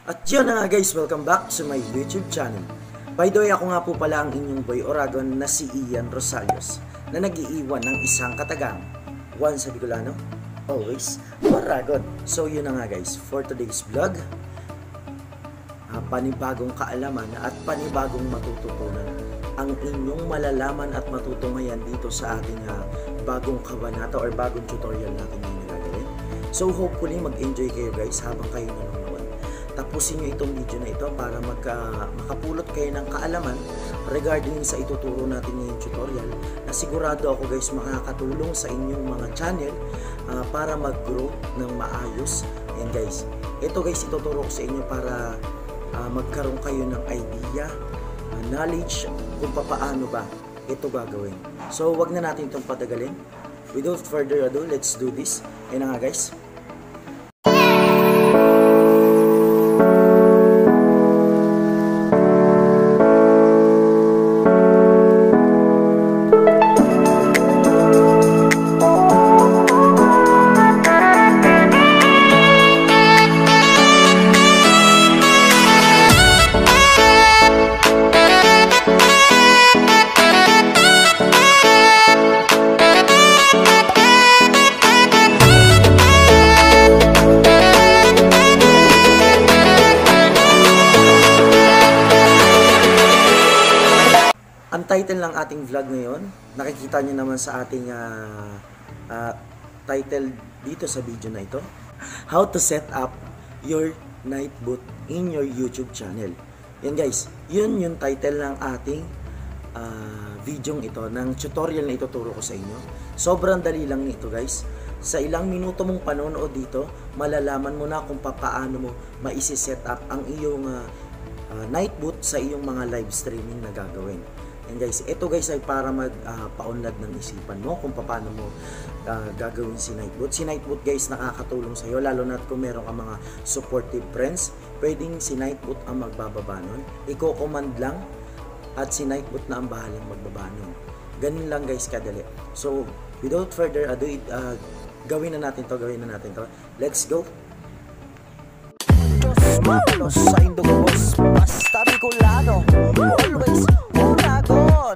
At yun na nga guys, welcome back to my YouTube channel. By the way, ako nga po pala ang inyong boy Oragon na si Ian Rosalios na nag-iiwan ng isang katagang once a Bicolano, always Oragon. So yun na nga guys, for today's vlog, panibagong kaalaman at panibagong matututunan ang inyong malalaman at matutunghayan dito sa ating bagong kabanata or bagong tutorial natin ngayon na gagawin. So hopefully mag-enjoy kayo guys habang kayo nanonood. Tapusin nyo itong video na ito para makapulot kayo ng kaalaman regarding sa ituturo natin ngayong tutorial na sigurado ako guys makakatulong sa inyong mga channel para mag-grow ng maayos. And guys, ito guys ituturo ko sa inyo para magkaroon kayo ng idea, knowledge kung paano ba ito gagawin. So wag na natin itong patagalin. Without further ado, let's do this. Ayun na nga guys. Ang title ng ating vlog ngayon, nakikita nyo naman sa ating title dito sa video na ito, how to set up your night boot in your YouTube channel. Yan guys, yun yung title ng ating video ito, ng tutorial na ituturo ko sa inyo. Sobrang dali lang nito guys. Sa ilang minuto mong panonood dito, malalaman mo na kung paano mo maisi-set up ang iyong night boot sa iyong mga live streaming na gagawin. And guys, ito guys ay para magpaunlad ng isipan mo kung paano mo gagawin si Nightbot. Si Nightbot guys nakakatulong sa iyo lalo na kung meron ka mga supportive friends. Pwedeng si Nightbot ang magbababa nun. Iko-command lang at si Nightbot na ang bahalang magbaba nun. Ganun lang guys kadali. So, without further ado, gawin na natin to. Let's go! Malos sa Indogos, basta Bicolano, always Oragon.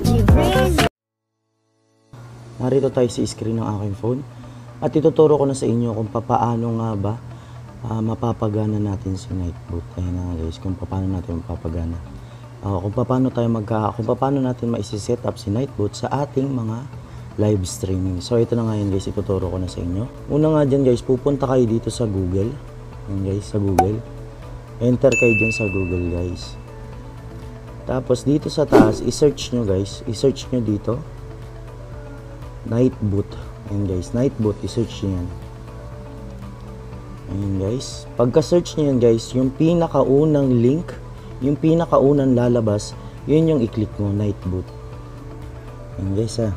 Narito tayo sa screen ng aking phone at ituturo ko na sa inyo kung paano nga ba mapapagana natin si Nightbot. Ayun na guys, kung paano natin mapapagana. Kung paano natin ma-set up si Nightbot sa ating mga live streaming. So ito na nga yun guys, ituturo ko na sa inyo. Una nga dyan guys, pupunta kayo dito sa Google. Yan guys, sa Google. Enter kayo dyan sa Google guys. Tapos dito sa taas, i-search nyo guys. I-search nyo dito. Nightbot. Ayan guys, Nightbot. I-search nyo yan. Ayan guys. Pagka-search nyo yan guys, yung pinakaunang link, yung pinakaunang lalabas, yun yung i-click mo, Nightbot. Ayan guys ha.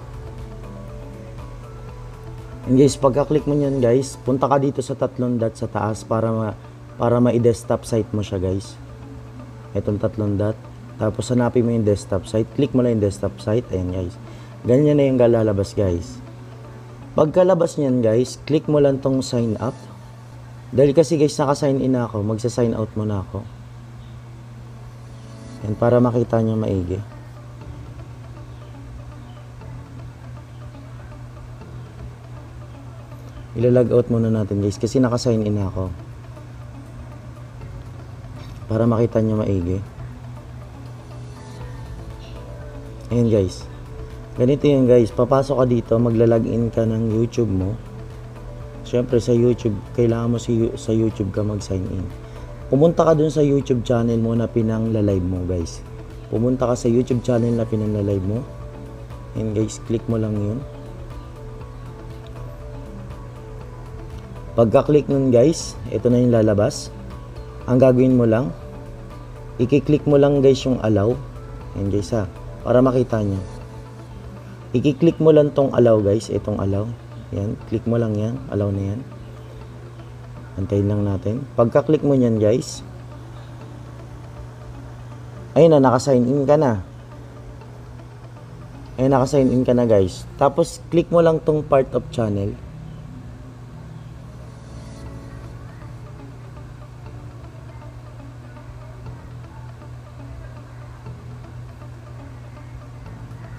And guys, pagka-click mo nyan guys, punta ka dito sa tatlong dot sa taas para ma-desktop site mo siya guys. Itong tatlong dot. Tapos hanapin mo yung desktop site. Click mo lang yung desktop site. Ayan guys. Ganyan na yung lalabas guys. Pagkalabas nyan guys, click mo lang tong sign up. Dahil kasi guys, naka-sign in ako. Magsa-sign out muna ako. Ayan, para makita nyo maigi. Ilalog out muna natin guys kasi naka-sign in ako. Para makita nyo maigi. Ayan guys. Ganito yun guys. Papasok ka dito. Magla-login ka ng YouTube mo. Siyempre sa YouTube. Kailangan mo sa YouTube ka mag-sign in. Pumunta ka dun sa YouTube channel mo na pinang-live mo guys. Pumunta ka sa YouTube channel na pinang-live mo. Ayan guys. Click mo lang yun. Pagka-click nun guys, ito na yung lalabas. Ang gagawin mo lang, i-click mo lang guys yung allow. Ayan guys ha, para makita nyo. I-click mo lang tong allow guys, itong allow. Yan, click mo lang yan, allow na yan. Antayin lang natin. Pagka-click mo yan guys, ayun na, naka-sign in ka na. Ayun, naka-sign in ka na guys. Tapos, click mo lang tong part of channel.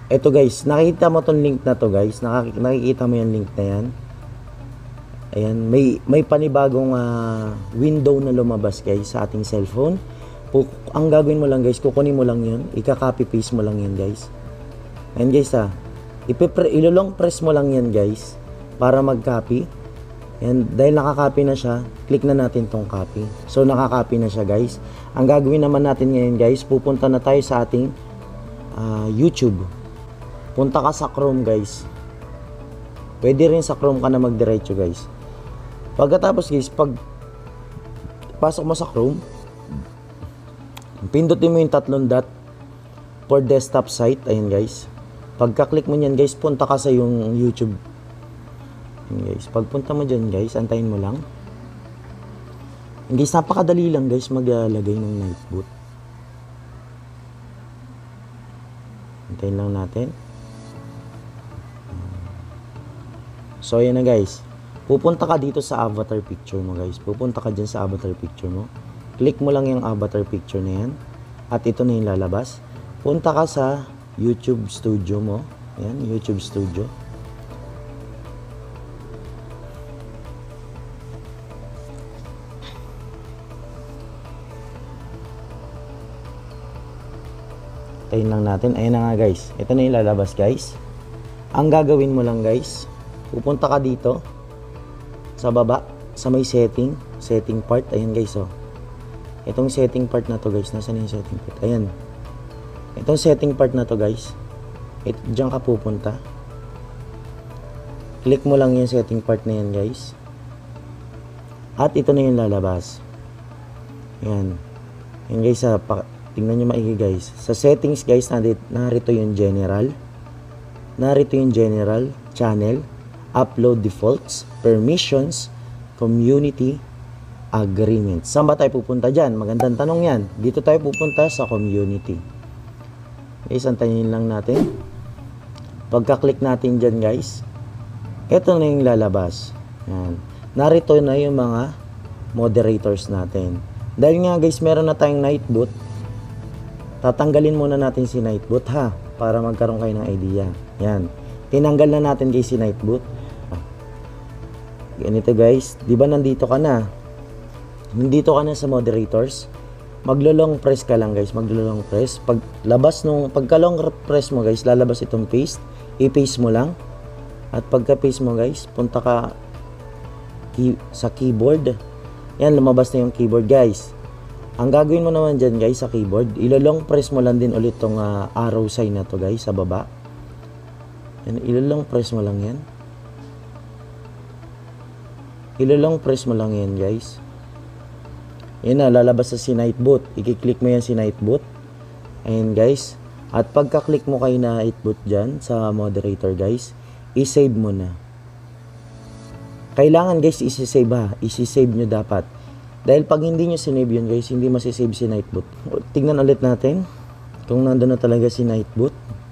Eto guys, nakikita mo tong link na to guys. Nakikita mo yung link na yan. Ayan, may panibagong window na lumabas guys sa ating cellphone. Ang gagawin mo lang guys, kukunin mo lang yun. Ika-copy paste mo lang yan guys. Ayan guys ilolong press mo lang yan guys para mag-copy. Ayan, dahil nakaka-copy na siya, click na natin tong copy. So nakaka-copy na siya guys. Ang gagawin naman natin ngayon guys, pupunta na tayo sa ating YouTube. Punta ka sa Chrome guys. Pwede rin sa Chrome ka na magdiretso guys. Pagkatapos guys, pag pasok mo sa Chrome, pindutin mo yung 3 dot for desktop site. Ayan guys. Pagka-click mo nyan guys, punta ka sa yung YouTube. Ayan guys. Pagpunta mo dyan guys, antayin mo lang. Ayan guys, napakadali lang guys maglagay ng Nightbot. Antayin lang natin. So ayan na guys. Pupunta ka dito sa avatar picture mo guys. Pupunta ka dyan sa avatar picture mo. Click mo lang yung avatar picture na yan. At ito na yung lalabas. Punta ka sa YouTube Studio mo. Ayan, YouTube Studio. Tayin lang natin. Ayan na nga guys. Ito na yung lalabas guys. Ang gagawin mo lang guys, pupunta ka dito sa baba, sa may setting part. Ayan guys, oh. Itong setting part na to guys, nasaan yung setting part? Ayan. Itong setting part na to guys, diyan ka pupunta. Click mo lang yung setting part na yan guys. At ito na yung lalabas. Ayan. Ayan guys, tingnan nyo maigi guys. Sa settings guys, narito yung general. Narito yung general, channel, upload defaults, permissions, community, agreement. Saan ba tayo pupunta dyan? Magandang tanong yan. Dito tayo pupunta sa community. Guys, antayin lang natin. Pagka-click natin dyan guys, ito na yung lalabas. Yan. Narito na yung mga moderators natin. Dahil nga guys, meron na tayong Nightbot, tatanggalin muna natin si Nightbot ha, para magkaroon kayo ng idea. Yan. Tinanggal na natin guys si Nightbot. Ganito guys, di ba nandito ka na? Nandito ka na sa moderators. Maglo-long press ka lang guys, maglo-long press. Pagka-long press mo guys, lalabas itong paste. I-paste mo lang. At pagka-paste mo guys, punta ka sa keyboard. Yan, lumabas na yung keyboard guys. Ang gagawin mo naman dyan guys sa keyboard, ilo-long press mo lang din ulit tong arrow sign na to guys sa baba. Yan, ilo-long press mo lang yan. Ilo-long press mo lang yan guys. Yan na, lalabas na si Nightbot. I-click mo yan si Nightbot. Ayan guys. At pagka-click mo kay Nightbot dyan sa moderator guys, i-save mo na. Kailangan guys isi-save ha. Isi-save nyo dapat. Dahil pag hindi nyo sinave yun guys, hindi masisave si Nightbot. Tingnan ulit natin kung nandun na talaga si Nightbot.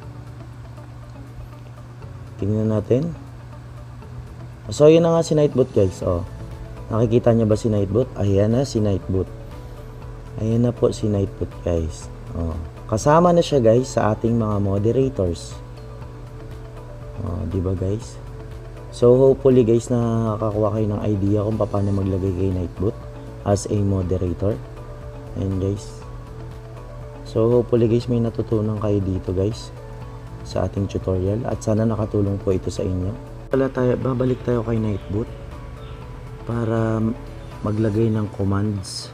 Tingnan natin. So yun na nga si Nightbot guys. Oh. Nakikita nyo ba si Nightbot? Ayan na si Nightbot. Ayan na po si Nightbot guys. Oh. Kasama na siya guys sa ating mga moderators. Oh, di ba guys? So hopefully guys nakakakuha kayo ng idea kung paano maglagay kay Nightbot as a moderator. Ayan guys. So hopefully guys may natutunan kayo dito guys sa ating tutorial at sana nakatulong po ito sa inyo. Babalik tayo kay Nightbot para maglagay ng commands.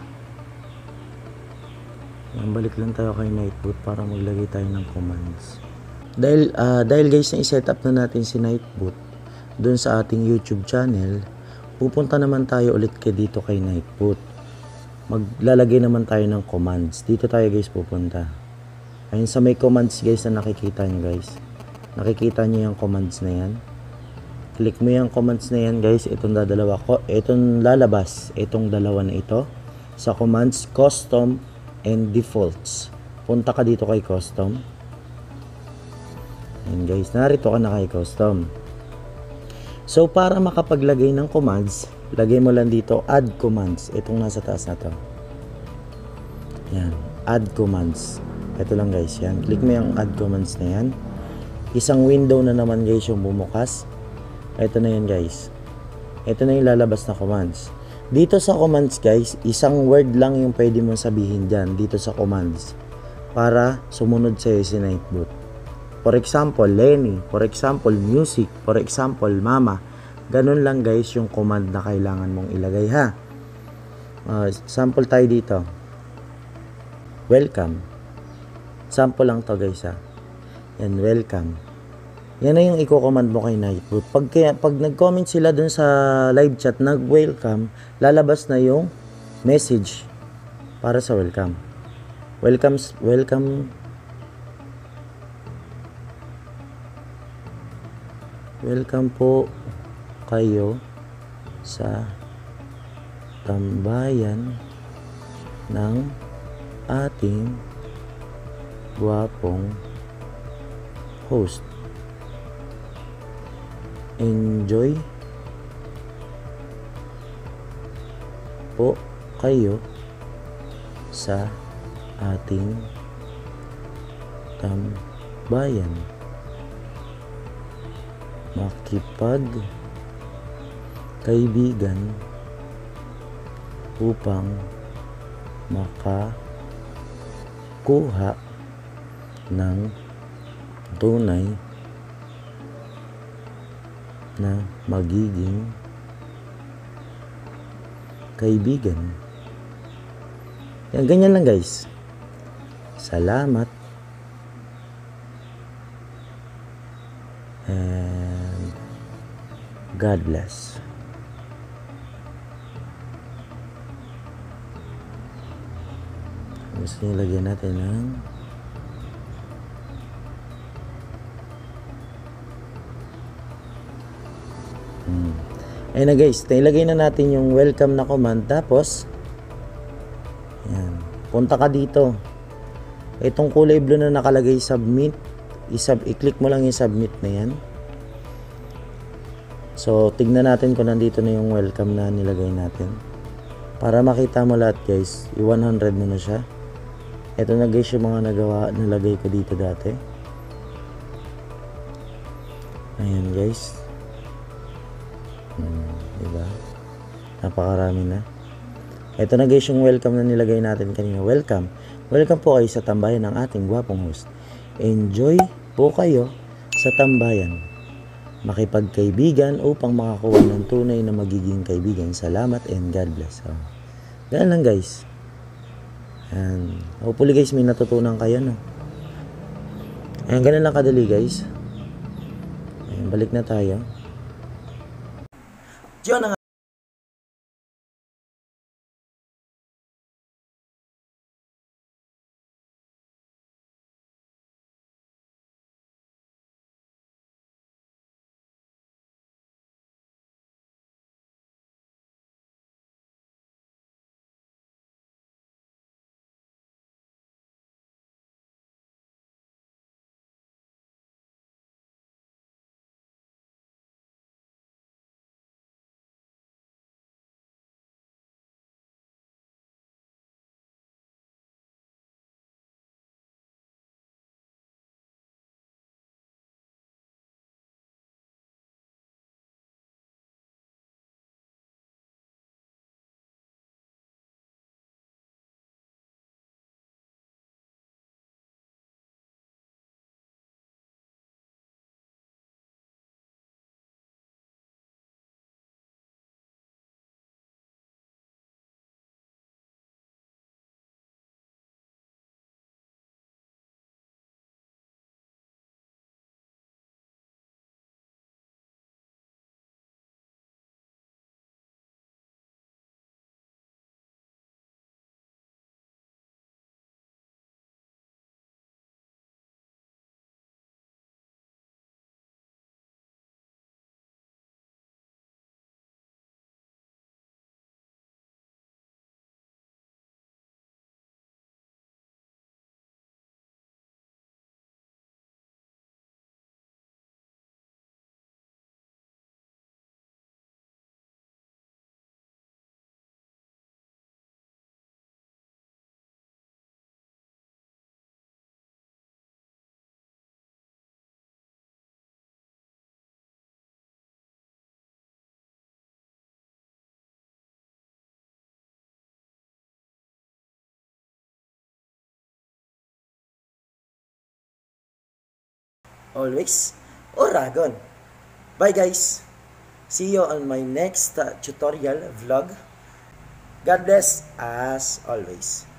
Balik lang tayo kay Nightbot para maglagay tayo ng commands. Dahil guys na i-set up na natin si Nightbot doon sa ating YouTube channel, pupunta naman tayo ulit dito kay Nightbot. Maglalagay naman tayo ng commands. Dito tayo guys pupunta. Ayun sa may commands guys na nakikita nyo guys. Nakikita nyo yung commands na yan. Click mo yung commands na yan guys. Itong lalabas. Itong dalawa na ito. Sa commands, custom and defaults. Punta ka dito kay custom. Ayun guys. Narito ka na kay custom. So para makapaglagay ng commands, lagay mo lang dito add commands. Itong nasa taas na to. Yan. Add commands. Ito lang guys. Yan. Click mo yung add commands na yan. isang window na naman guys yung bumukas. Ito na yan guys. Ito na yung lalabas na commands. Dito sa commands guys, isang word lang yung pwede mong sabihin dyan dito sa commands para sumunod sa'yo si Nightbot. For example, Lenny. For example, music. For example, mama. Ganun lang guys yung command na kailangan mong ilagay ha. Sample tayo dito. Welcome. Sample lang to guys ha. Yan, welcome. Yan na yung i-command mo kay Nightbot. Pag nag-comment sila dun sa live chat, nag-welcome, lalabas na yung message para sa welcome. Welcome po kayo sa tambayan ng ating gwapong host. Enjoy po kayo sa ating tambayan. Makipag-kaibigan upang makakuha ng tunay na magiging kaibigan. Yan, ganyan lang guys. Salamat. And God bless. Gusto nyo lagyan natin ng ayun na guys, nilagay na natin yung welcome na command. Tapos yan, punta ka dito, itong kulay blue na nakalagay submit, i-click mo lang yung submit na yan. So tignan natin kung nandito na yung welcome na nilagay natin. Para makita mo lahat guys, i-100 mo na siya. Ito na guys yung mga nalagay ko dito dati. Ayan guys. Diba? Napakarami na. Ito na guys yung welcome na nilagay natin kanina. Welcome po kayo sa tambayan ng ating gwapong host. Enjoy po kayo sa tambayan. Makipagkaibigan upang makakuha ng tunay na magiging kaibigan. Salamat and God bless. Ganyan lang guys. And hopefully guys may natutunan kayo, no? Ayan, ganun lang kadali guys. Ayan, balik na tayo. Yun ang always Oragon. Bye guys. See you on my next tutorial vlog. God bless as always.